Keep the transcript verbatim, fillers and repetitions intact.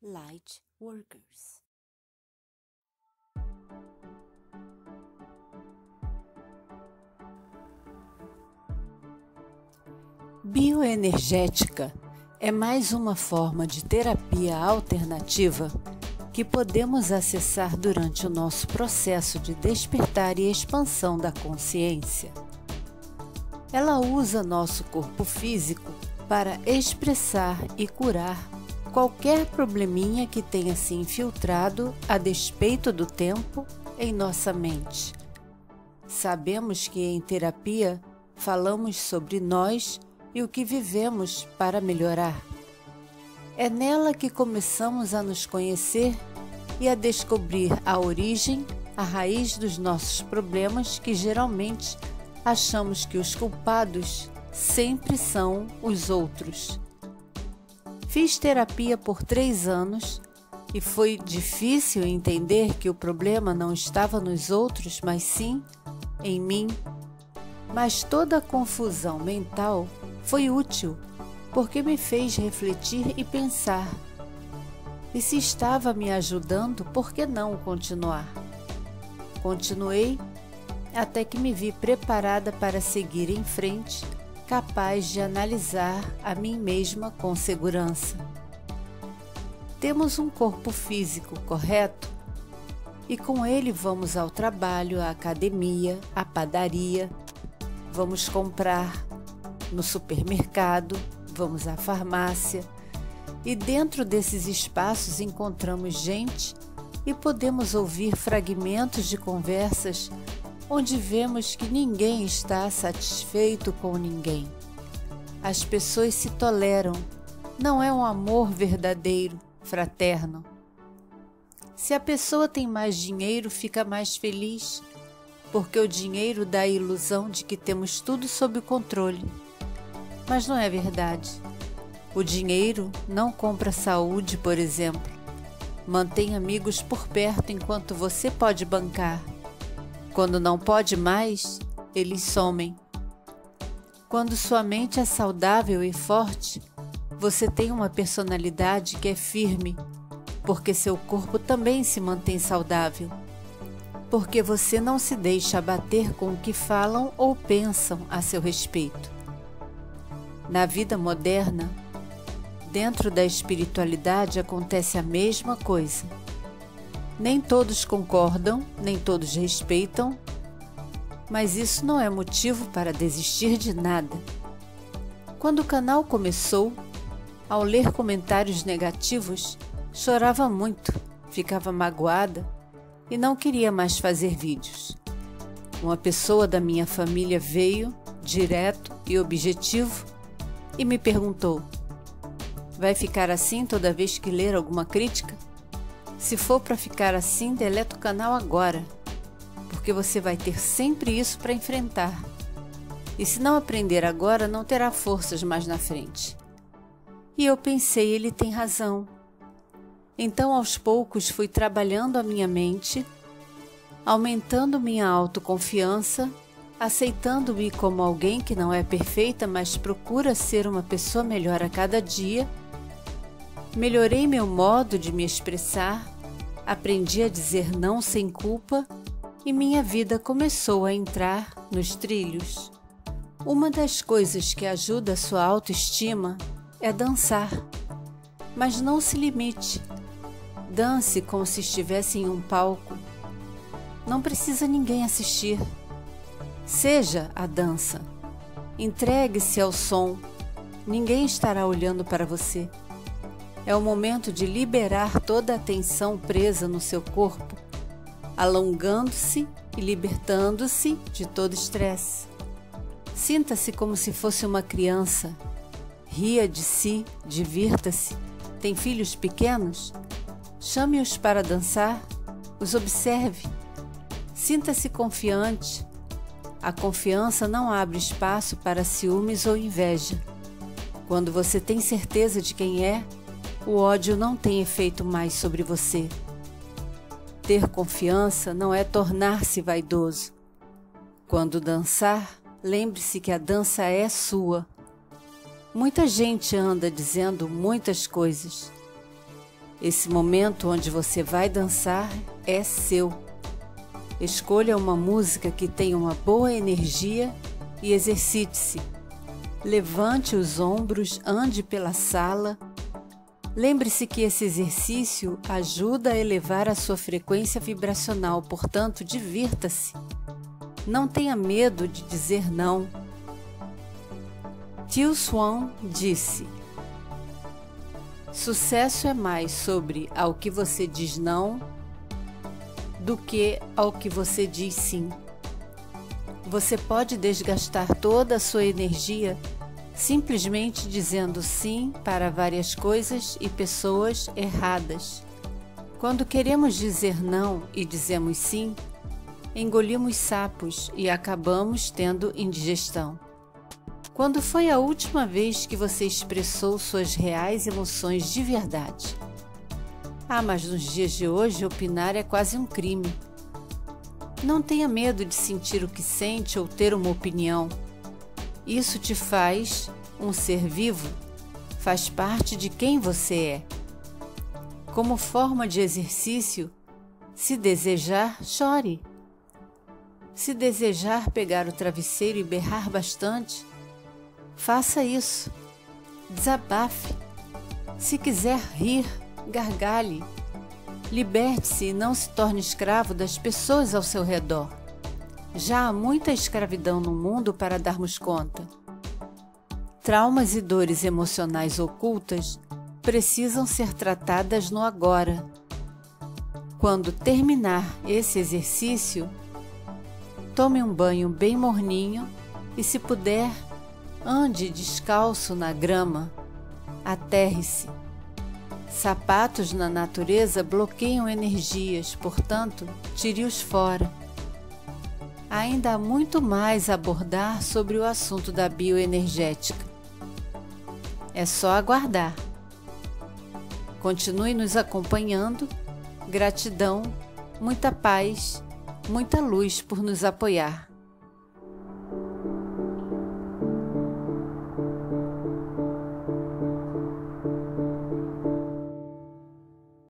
Light Workers. Bioenergética é mais uma forma de terapia alternativa que podemos acessar durante o nosso processo de despertar e expansão da consciência. Ela usa nosso corpo físico para expressar e curar qualquer probleminha que tenha se infiltrado a despeito do tempo em nossa mente. Sabemos que em terapia falamos sobre nós e o que vivemos para melhorar. É nela que começamos a nos conhecer e a descobrir a origem, a raiz dos nossos problemas, que geralmente achamos que os culpados sempre são os outros. Fiz terapia por três anos e foi difícil entender que o problema não estava nos outros, mas sim em mim. Mas toda a confusão mental foi útil, porque me fez refletir e pensar. E se estava me ajudando, por que não continuar? Continuei até que me vi preparada para seguir em frente, capaz de analisar a mim mesma com segurança. Temos um corpo físico, correto? E com ele vamos ao trabalho, à academia, à padaria, vamos comprar no supermercado, vamos à farmácia, e dentro desses espaços encontramos gente e podemos ouvir fragmentos de conversas onde vemos que ninguém está satisfeito com ninguém. As pessoas se toleram, não é um amor verdadeiro, fraterno. Se a pessoa tem mais dinheiro, fica mais feliz, porque o dinheiro dá a ilusão de que temos tudo sob controle. Mas não é verdade. O dinheiro não compra saúde, por exemplo. Mantém amigos por perto enquanto você pode bancar. Quando não pode mais, eles somem. Quando sua mente é saudável e forte, você tem uma personalidade que é firme, porque seu corpo também se mantém saudável. Porque você não se deixa abater com o que falam ou pensam a seu respeito. Na vida moderna, dentro da espiritualidade acontece a mesma coisa. Nem todos concordam, nem todos respeitam, mas isso não é motivo para desistir de nada. Quando o canal começou, ao ler comentários negativos, chorava muito, ficava magoada e não queria mais fazer vídeos. Uma pessoa da minha família veio, direto e objetivo, e me perguntou: vai ficar assim toda vez que ler alguma crítica? Se for para ficar assim, deleta o canal agora, porque você vai ter sempre isso para enfrentar. E se não aprender agora, não terá forças mais na frente. E eu pensei, ele tem razão. Então, aos poucos, fui trabalhando a minha mente, aumentando minha autoconfiança, aceitando-me como alguém que não é perfeita, mas procura ser uma pessoa melhor a cada dia. Melhorei meu modo de me expressar, aprendi a dizer não sem culpa e minha vida começou a entrar nos trilhos. Uma das coisas que ajuda a sua autoestima é dançar, mas não se limite. Dance como se estivesse em um palco. Não precisa ninguém assistir. Seja a dança. Entregue-se ao som. Ninguém estará olhando para você. É o momento de liberar toda a tensão presa no seu corpo, alongando-se e libertando-se de todo estresse. Sinta-se como se fosse uma criança. Ria de si, divirta-se. Tem filhos pequenos? Chame-os para dançar, os observe. Sinta-se confiante. A confiança não abre espaço para ciúmes ou inveja. Quando você tem certeza de quem é, o ódio não tem efeito mais sobre você. Ter confiança não é tornar-se vaidoso. Quando dançar, lembre-se que a dança é sua. Muita gente anda dizendo muitas coisas. Esse momento onde você vai dançar é seu. Escolha uma música que tenha uma boa energia e exercite-se. Levante os ombros, ande pela sala. Lembre-se que esse exercício ajuda a elevar a sua frequência vibracional, portanto, divirta-se. Não tenha medo de dizer não. Tio Swan disse: sucesso é mais sobre ao que você diz não do que ao que você diz sim. Você pode desgastar toda a sua energia simplesmente dizendo sim para várias coisas e pessoas erradas. Quando queremos dizer não e dizemos sim, engolimos sapos e acabamos tendo indigestão. Quando foi a última vez que você expressou suas reais emoções de verdade? Ah, mas nos dias de hoje opinar é quase um crime. Não tenha medo de sentir o que sente ou ter uma opinião. Isso te faz um ser vivo, faz parte de quem você é. Como forma de exercício, se desejar, chore. Se desejar pegar o travesseiro e berrar bastante, faça isso. Desabafe. Se quiser rir, gargalhe. Liberte-se e não se torne escravo das pessoas ao seu redor. Já há muita escravidão no mundo para darmos conta. Traumas e dores emocionais ocultas precisam ser tratadas no agora. Quando terminar esse exercício, tome um banho bem morninho e, se puder, ande descalço na grama. Aterre-se. Sapatos na natureza bloqueiam energias, portanto, tire-os fora. Ainda há muito mais a abordar sobre o assunto da bioenergética. É só aguardar. Continue nos acompanhando. Gratidão, muita paz, muita luz por nos apoiar.